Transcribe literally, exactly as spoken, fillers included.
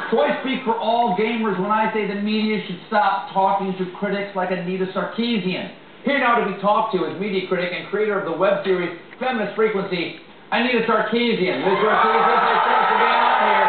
So I speak for all gamers when I say the media should stop talking to critics like Anita Sarkeesian. Here now to be talked to is media critic and creator of the web series Feminist Frequency, Anita Sarkeesian. Miz Sarkeesian, thanks for being on here.